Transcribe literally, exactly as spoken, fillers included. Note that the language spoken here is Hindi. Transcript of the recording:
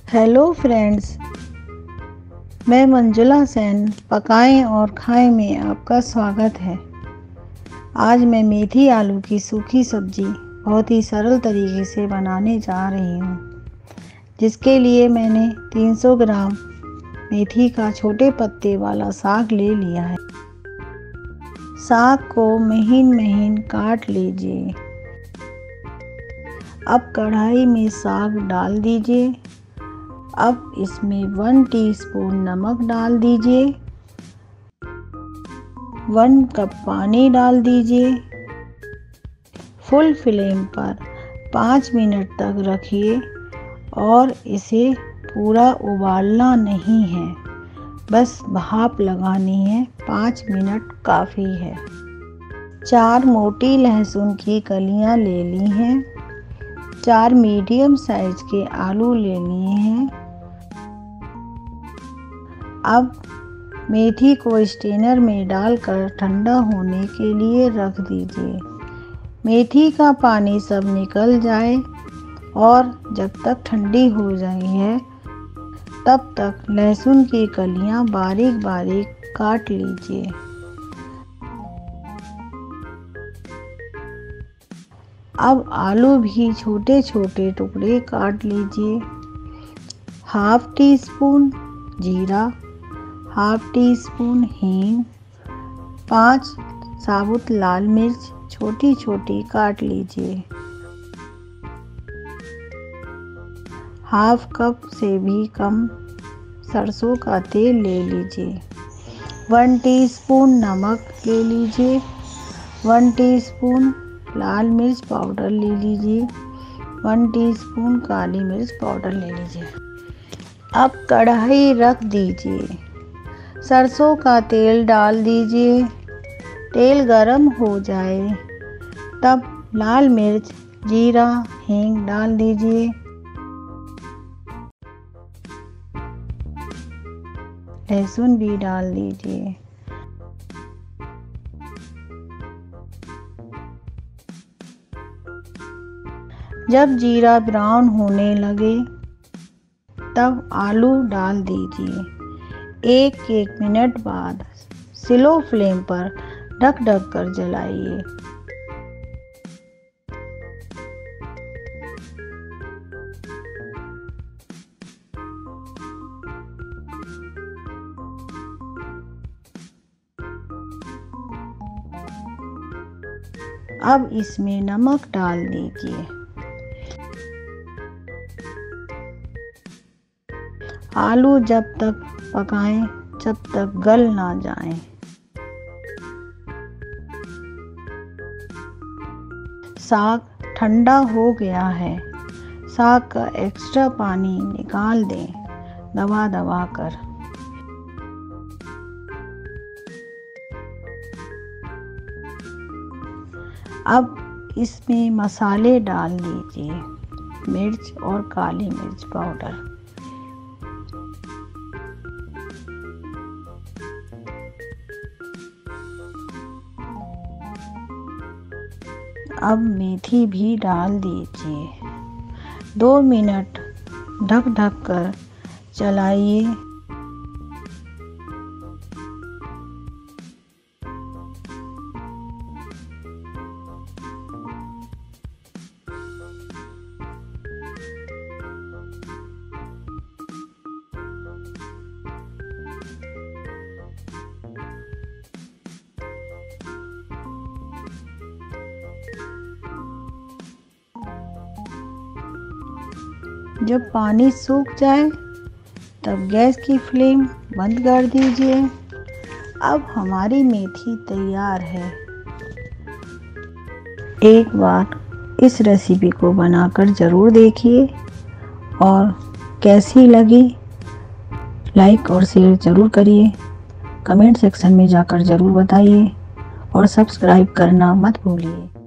हेलो फ्रेंड्स, मैं मंजुला सेन पकाएं और खाएं में आपका स्वागत है। आज मैं मेथी आलू की सूखी सब्जी बहुत ही सरल तरीके से बनाने जा रही हूँ, जिसके लिए मैंने तीन सौ ग्राम मेथी का छोटे पत्ते वाला साग ले लिया है। साग को महीन महीन काट लीजिए। अब कढ़ाई में साग डाल दीजिए। अब इसमें वन टीस्पून नमक डाल दीजिए। वन कप पानी डाल दीजिए। फुल फ्लेम पर पाँच मिनट तक रखिए और इसे पूरा उबालना नहीं है, बस भाप लगानी है। पाँच मिनट काफ़ी है। चार मोटी लहसुन की कलियां ले ली हैं। चार मीडियम साइज के आलू ले लिए हैं। अब मेथी को स्ट्रेनर में डालकर ठंडा होने के लिए रख दीजिए। मेथी का पानी सब निकल जाए और जब तक ठंडी हो जाई है तब तक लहसुन की कलियां बारीक बारीक काट लीजिए। अब आलू भी छोटे छोटे टुकड़े काट लीजिए। हाफ टी स्पून जीरा, हाफ टी स्पून हींग, पाँच साबुत लाल मिर्च छोटी छोटी काट लीजिए। हाफ कप से भी कम सरसों का तेल ले लीजिए। वन टीस्पून नमक ले लीजिए। वन टीस्पून लाल मिर्च पाउडर ले लीजिए। वन टीस्पून काली मिर्च पाउडर ले लीजिए। अब कढ़ाई रख दीजिए। सरसों का तेल डाल दीजिए। तेल गरम हो जाए तब लाल मिर्च, जीरा, हींग डाल दीजिए। लहसुन भी डाल दीजिए। जब जीरा ब्राउन होने लगे तब आलू डाल दीजिए। एक एक मिनट बाद स्लो फ्लेम पर ढक ढक कर जलाइए। अब इसमें नमक डाल दीजिए। आलू जब तक पकाएं जब तक गल ना जाएं। साग ठंडा हो गया है। साग का एक्स्ट्रा पानी निकाल दें दबा दबा कर। अब इसमें मसाले डाल दीजिए। मिर्च और काली मिर्च पाउडर, अब मेथी भी डाल दीजिए। दो मिनट ढक ढक कर चलाइए। जब पानी सूख जाए तब गैस की फ्लेम बंद कर दीजिए। अब हमारी मेथी तैयार है। एक बार इस रेसिपी को बनाकर ज़रूर देखिए और कैसी लगी लाइक और शेयर ज़रूर करिए। कमेंट सेक्शन में जाकर ज़रूर बताइए और सब्सक्राइब करना मत भूलिए।